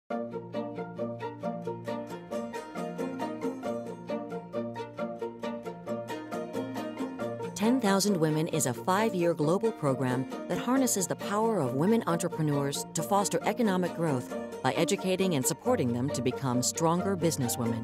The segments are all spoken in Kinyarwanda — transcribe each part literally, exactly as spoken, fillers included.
ten thousand Women is a five-year global program that harnesses the power of women entrepreneurs to foster economic growth by educating and supporting them to become stronger businesswomen.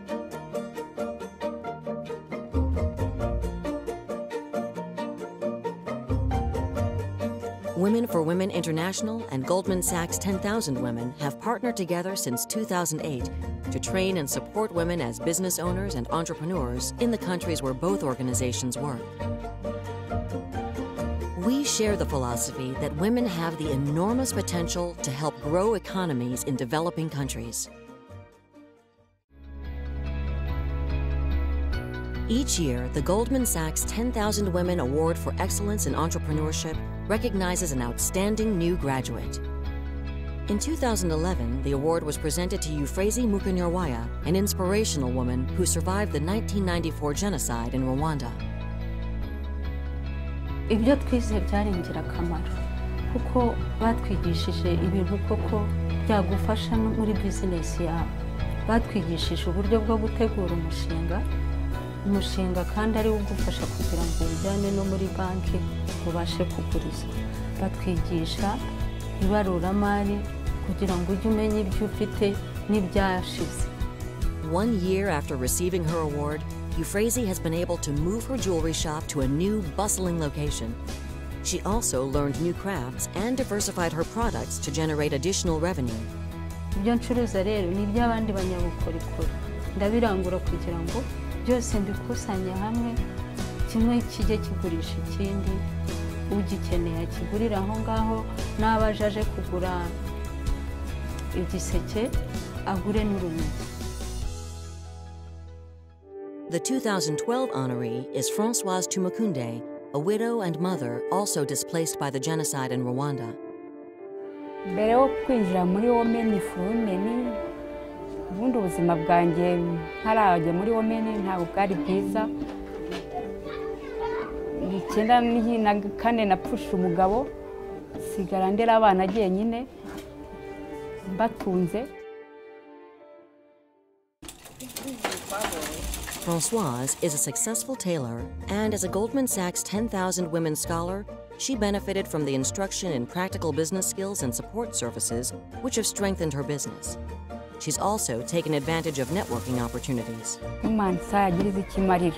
Women for Women International and Goldman Sachs ten thousand Women have partnered together since two thousand eight to train and support women as business owners and entrepreneurs in the countries where both organizations work. We share the philosophy that women have the enormous potential to help grow economies in developing countries. Each year, the Goldman Sachs ten thousand Women Award for Excellence in Entrepreneurship recognizes an outstanding new graduate. In two thousand eleven, the award was presented to Euphrasie Mukanyarwaya, an inspirational woman who survived the nineteen ninety-four genocide in Rwanda. Ibyo twize byari ingirakamaro kuko batwigishije ibintu koko byagufasha muri business yawe. Batwigishije uburyo bwo gutegura umushinga umushinga kandi ari ugufasha kugira ngo ujyane no muri banki ubashe kuguriza. Batwigisha ibaruramari kugira ngo ujye umenya ibyo ufite n'ibyashize. One year after receiving her award, Euphrasie has been able to move her jewelry shop to a new, bustling location. She also learned new crafts and diversified her products to generate additional revenue. Ibyo ncuruza rero ni iby'abandi banyabukorikori. Ndabirangura kugira ngo byose mbikusanya hamwe, kimwe kijye kigurisha ikindi, ugikeneye kigurira aho ngaho, n'abajaje kugura igiseke agure n'urunigi. The two thousand twelve honoree is Françoise Tumukunde, a widow and mother also displaced by the genocide in Rwanda. Mbere yo kwinjira muri Women for Women, ubundi ubuzima bwanjye ntarajya muri Women ntabwo bwari bwiza. Icyenda na kane napfushe umugabo, sigara ndera abana jyenyine batunze. Françoise is a successful tailor, and as a Goldman Sachs ten thousand Women Scholar, she benefited from the instruction in practical business skills and support services, which have strengthened her business. She's also taken advantage of networking opportunities. Imana yagirize ikimarira.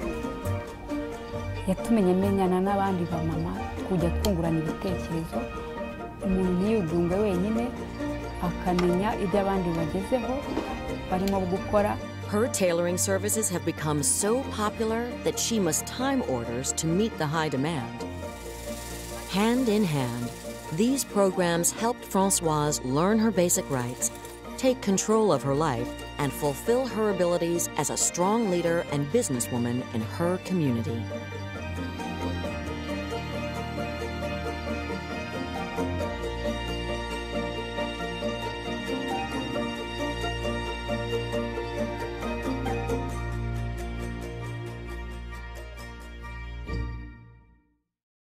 Yatumenye menyana n'abandi ba mama kujya kungurana ibitekerezo. Umuntu ntiyudunge wenyine akamenya ibyo abandi bagezeho barimo gukora. Her tailoring services have become so popular that she must time orders to meet the high demand. Hand in hand, these programs helped Françoise learn her basic rights, take control of her life, and fulfill her abilities as a strong leader and businesswoman in her community.